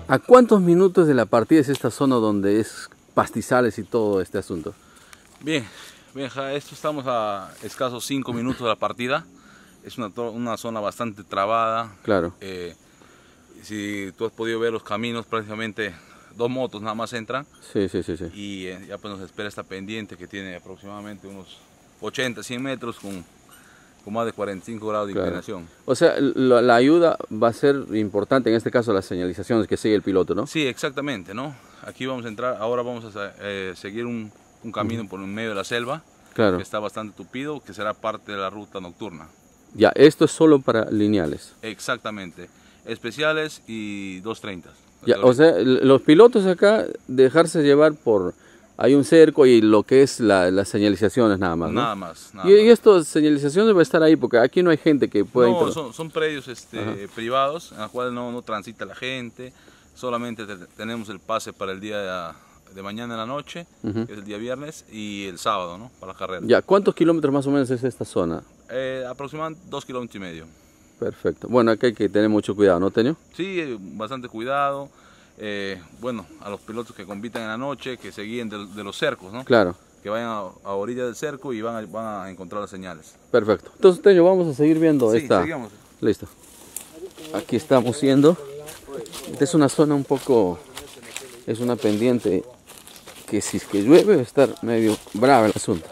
¿A cuántos minutos de la partida es esta zona donde es pastizales y todo este asunto? Bien, esto estamos a escasos 5 minutos de la partida. Es una zona bastante trabada. Claro. Si tú has podido ver los caminos, prácticamente 2 motos nada más entran. Sí. Y ya pues nos espera esta pendiente que tiene aproximadamente unos 80, 100 metros con más de 45 grados de inclinación. O sea, la ayuda va a ser importante, en este caso las señalizaciones que sigue el piloto, ¿no? Sí, exactamente, ¿no? Aquí vamos a entrar, ahora vamos a seguir un camino por en medio de la selva, claro, que está bastante tupido, que será parte de la ruta nocturna. Ya, esto es solo para lineales. Exactamente, especiales y 230. Ya, o sea, los pilotos acá dejarse llevar por... Hay un cerco y lo que es las señalizaciones nada más, ¿no? Nada más. Y estas señalizaciones va a estar ahí porque aquí no hay gente que pueda... No, son predios privados en los cuales no transita la gente. Solamente tenemos el pase para el día de mañana en la noche, que es el día viernes, y el sábado, ¿no? Para la carrera. Ya, ¿cuántos kilómetros más o menos es esta zona? Aproximadamente 2,5 kilómetros. Perfecto. Bueno, aquí hay que tener mucho cuidado, ¿no, Teño? Sí, bastante cuidado. Bueno, a los pilotos que compiten en la noche, que se guíen de los cercos, ¿no? Claro. Que vayan a orilla del cerco y van a encontrar las señales. Perfecto. Entonces, Teño, vamos a seguir viendo esta. Sigamos. Listo. Aquí estamos yendo. Esta es una zona un poco... Es una pendiente que si es que llueve va a estar medio brava el asunto.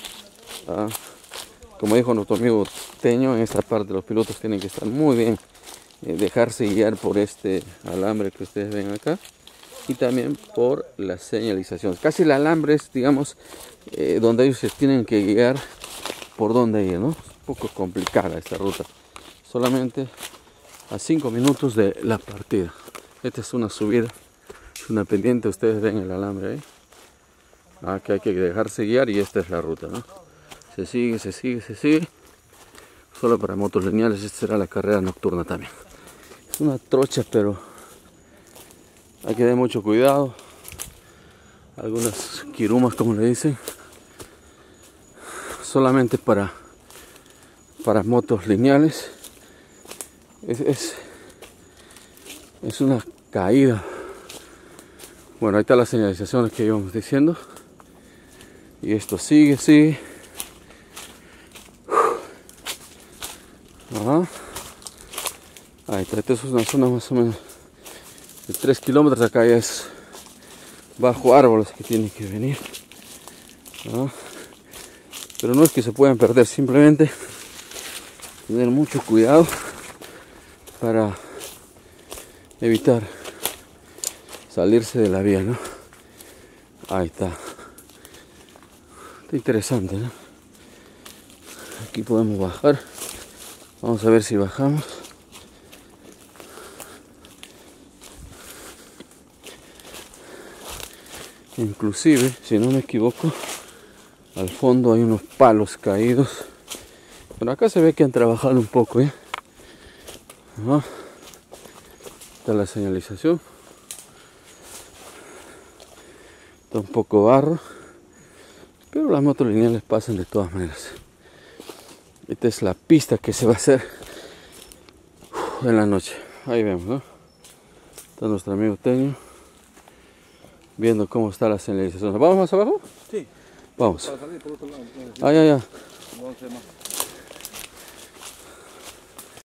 Como dijo nuestro amigo Teño, en esta parte los pilotos tienen que estar muy bien. Dejarse guiar por este alambre que ustedes ven acá y también por las señalizaciones. Casi el alambre es, digamos, donde ellos se tienen que guiar por dónde ir, ¿no? Es un poco complicada esta ruta. Solamente a 5 minutos de la partida. Esta es una subida, es una pendiente, ustedes ven el alambre ahí. Que hay que dejarse guiar y esta es la ruta, ¿no? Se sigue. Solo para motos lineales, esta será la carrera nocturna también. Es una trocha, pero hay que tener mucho cuidado. Algunas quirumas, como le dicen, solamente para motos lineales. Es una caída. Bueno, ahí están las señalizaciones que íbamos diciendo. Y esto sigue. Ahí está, esta es una zona más o menos de 3 kilómetros. Acá ya es bajo árboles que tienen que venir. Pero no es que se puedan perder, simplemente tener mucho cuidado para evitar salirse de la vía, ¿no? Ahí está. Está interesante, ¿no? Aquí podemos bajar. Vamos a ver si bajamos. Inclusive, si no me equivoco, al fondo hay unos palos caídos. Pero acá se ve que han trabajado un poco, Está la señalización. Está un poco barro. Pero las motos lineales pasan de todas maneras. Esta es la pista que se va a hacer en la noche. Ahí vemos, ¿no? Está nuestro amigo Teño viendo cómo está la señalización. ¿Vamos más abajo? Sí. Vamos. Para salir por otro lado. Ya. No sé más.